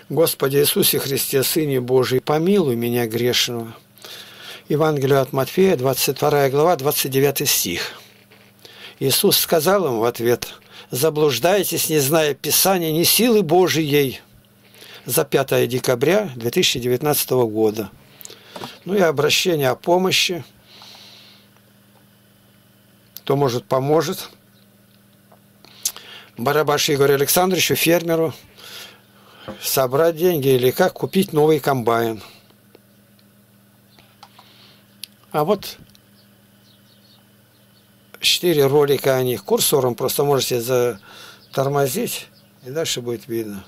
Господи Иисусе Христе, Сыне Божий, помилуй меня грешного. Евангелие от Матфея, 22 глава, 29 стих. Иисус сказал им в ответ: «Заблуждаетесь, не зная Писания, ни силы Божией». За 5 декабря 2019 года. Ну и обращение о помощи. Кто может, поможет. Барабашу Игорю Александровичу, фермеру, собрать деньги или как купить новый комбайн. А вот 4 ролика о них. Курсором просто можете затормозить, и дальше будет видно.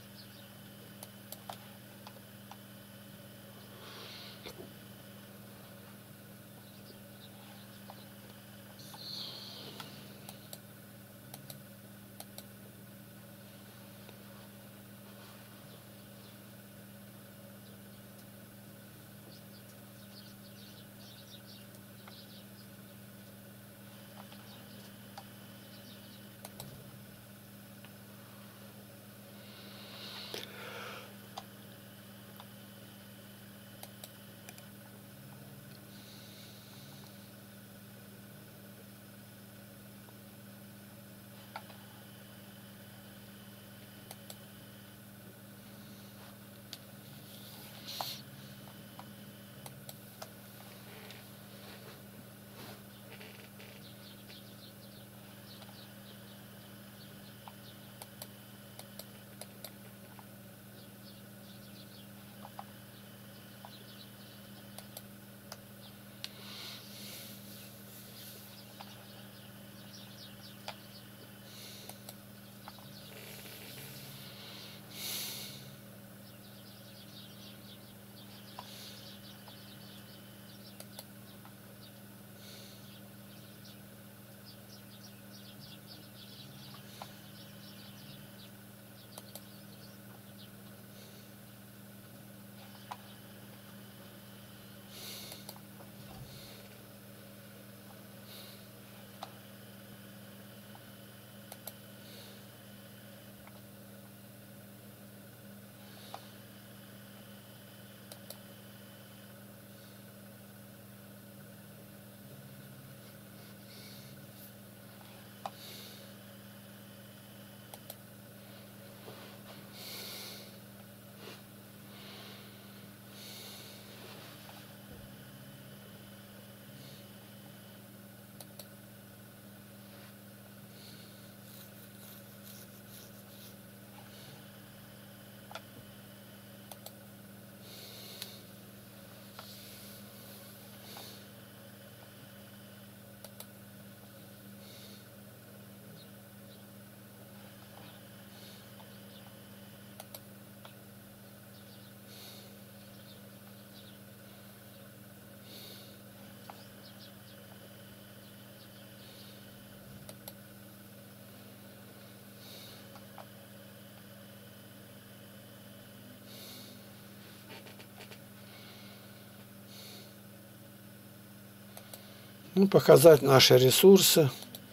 Ну, показать наши ресурсы,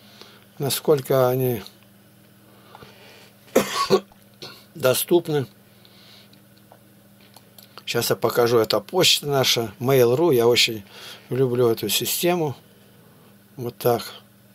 насколько они доступны. Сейчас я покажу, это почта наша, Mail.ru, я очень люблю эту систему. Вот так.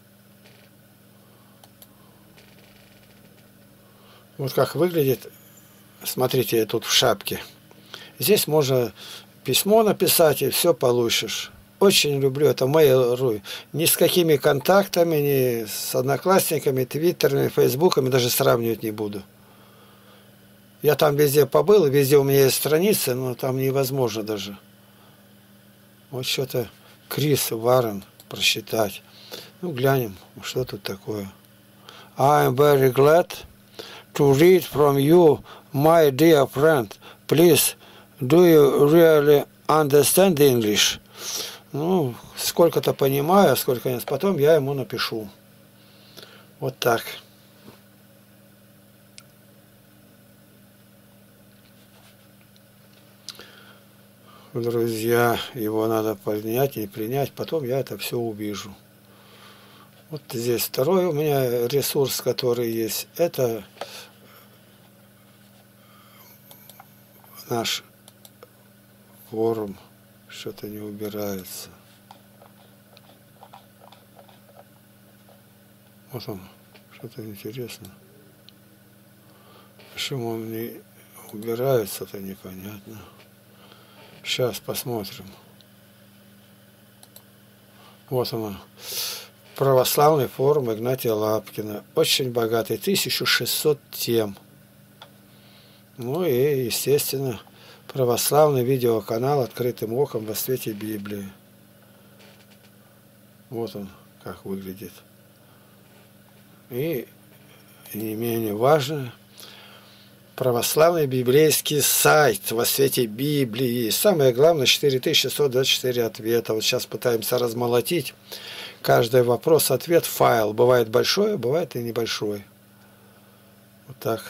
Вот как выглядит, смотрите, тут в шапке. Здесь можно письмо написать, и все получишь. Очень люблю это Mail.ru. Ни с какими контактами, ни с одноклассниками, твиттерами, фейсбуками даже сравнивать не буду. Я там везде побыл, везде у меня есть страницы, но там невозможно даже. Вот что-то Крис Варен прочитать. Ну, глянем, что тут такое. I am very glad to read from you, my dear friend. Please, do you really understand English? Ну, сколько-то понимаю, сколько нет. Потом я ему напишу. Вот так. Друзья, его надо принять и принять. Потом я это все увижу. Вот здесь второй у меня ресурс, который есть. Это наш форум. Что-то не убирается. Вот он, что-то интересно. Почему он не убирается-то, непонятно. Сейчас посмотрим. Вот он. Православный форум Игнатия Лапкина. Очень богатый, 1600 тем. Ну и, естественно, православный видеоканал «Открытым оком во свете Библии». Вот он, как выглядит. И не менее важно, православный библейский сайт во свете Библии. Самое главное, 4624 ответа. Вот сейчас пытаемся размолотить каждый вопрос-ответ, файл. Бывает большой, бывает и небольшой. Вот так.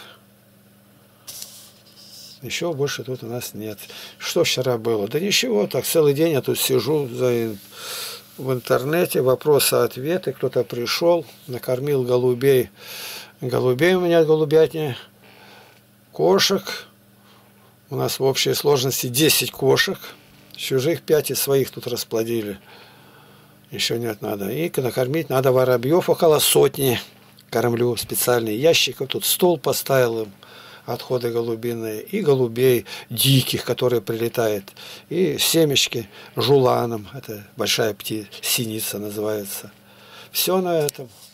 Еще больше тут у нас нет. Что вчера было? Да ничего, так целый день я тут сижу в интернете, вопросы-ответы. Кто-то пришел, накормил голубей. Голубей у меня голубятня. Кошек. У нас в общей сложности 10 кошек. Чужих 5 и своих тут расплодили. Еще нет, надо. И накормить надо воробьев около 100. Кормлю специальные ящики. Тут стол поставил им. Отходы голубиные. И голубей диких, которые прилетают. И семечки жуланом. Это большая птица. Синица называется. Все на этом.